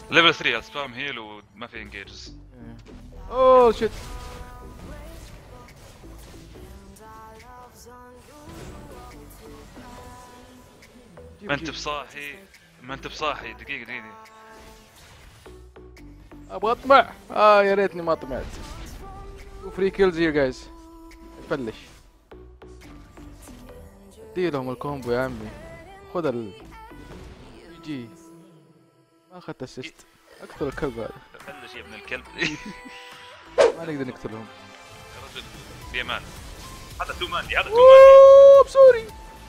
ليفل 3 سبام هيل وما في انجيجز. اوه شت. ما انت بصاحي، ما انت بصاحي. دقيقة ابغى اطمع. يا ريتني ما طمعت. فري كيلز هير جايز. فلش. ادي لهم الكومبو يا عمي. خذ يجي. ما اخذت اسيست. اقتل الكلب هذا. فلش يا ابن الكلب. ما نقدر نقتلهم. يا رجل بيمان. هذا تو ماني، هذا تو ماني. اوه سوري.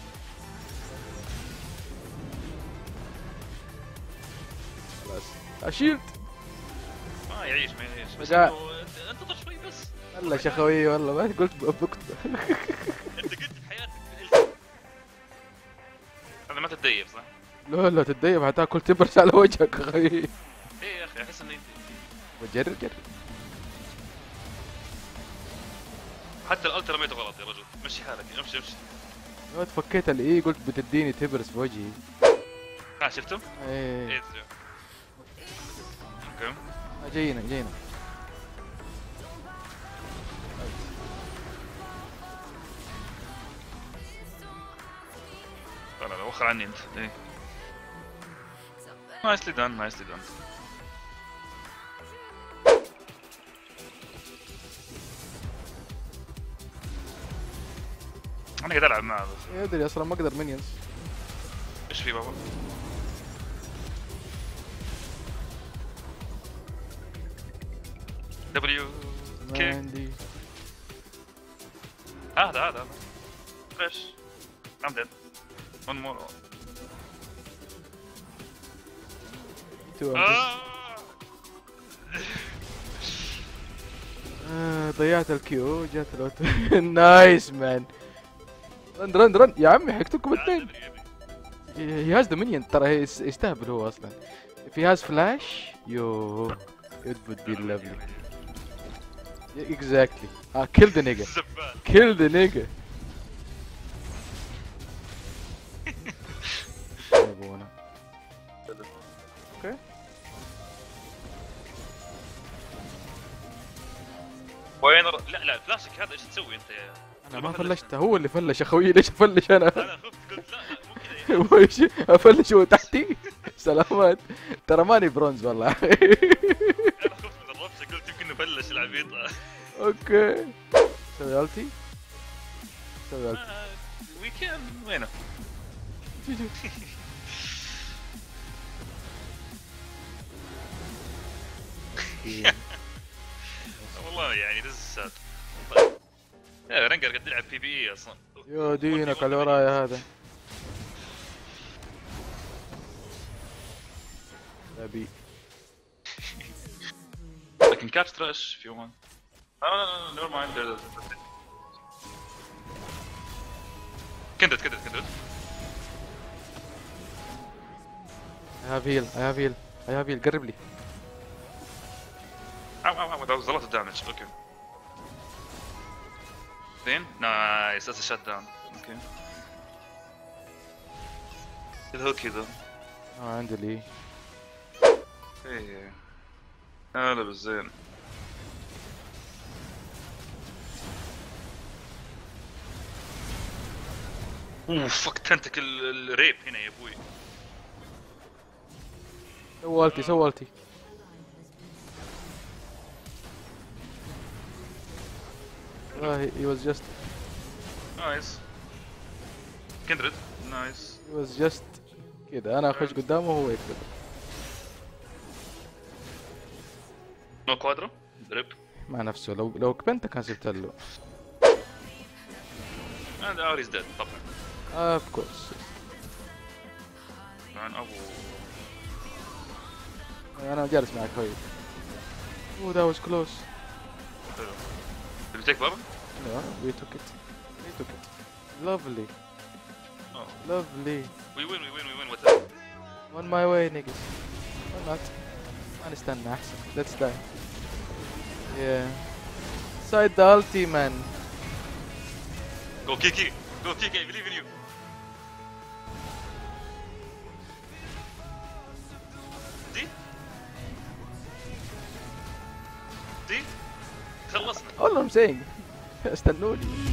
خلاص اشيلد. ما يعيش بس رجع. انتظر شوي بس. فلش يا خوي والله ما قلت بكت. انت قلت بحياتك هذا ما تتديب صح؟ لا تتديب حتاكل تبرس على وجهك اخي. ايه يا اخي احس اني جرب. حتى الالترا ميت غلط يا رجل. مشي حالك، امشي. لو تفكيت الاي قلت بتديني تبرس في وجهي. شفتم؟ ايه. ايه اوكي. جينا. لا وخر عني انت. ايه نايسلي دان. انا قاعد العب معه بس. ادري اصلا ما اقدر مينيونز. ايش في بابا؟ دبليو ما كي. عندي. هذا فريش. I'm dead. One more. ضيعت الكيو جات الوت. نايس مان. رن يا عمي حقتكم الاثنين. هي هاز ذا مينيون ترى يستهبل هو اصلا. if he has flash يو it would be lovely. exactly. kill the nigga. kill the nigga. يبونا. اوكي. وين لا فلاشك هذا ايش تسوي انت يا؟ انا ما فلشته هو اللي فلش اخوي. ليش افلش انا؟ انا خفت قلت لا مو كذا. وش افلش هو تحتي؟ سلامات. ترى ماني برونز والله. انا خفت من الربشه قلت يمكن نفلش العبيطه. اوكي. سوي التي. وي كان وينه؟ والله يعني this is sad. يا رنجر قاعد يلعب بي بي اي اصلا. يا دينك على ورايا هذا. ابي. I can catch trash if you want. No, never mind. كندت. I have heal. قرب لي. Ow, that was a lot of damage. Okay. Then? Nice, that's a shutdown. Okay. الهوك كذا. عندي لي. ايه. هلا بالزين. فك تنتكل الريب هنا يا ابوي. سوالتي. he was just. Nice. Kindred. Nice. he was just كذا انا اخش قدامه وهو يكتب. نو كوادرو. ريب. مع نفسه لو كبنت كان سبت له. And Auri's dead طبعا. of course. طبعا ابو. انا جالس معك خوي. that was close. Did you take Baba? No, we took it. Lovely. Oh. Lovely. We win. What's up? On my way, niggas. Or not. ما نستنى أحسن. Let's die. Yeah. Side the ulti, man. Go Kiki. I believe in you. See? خلصنا. all I'm saying استنوني.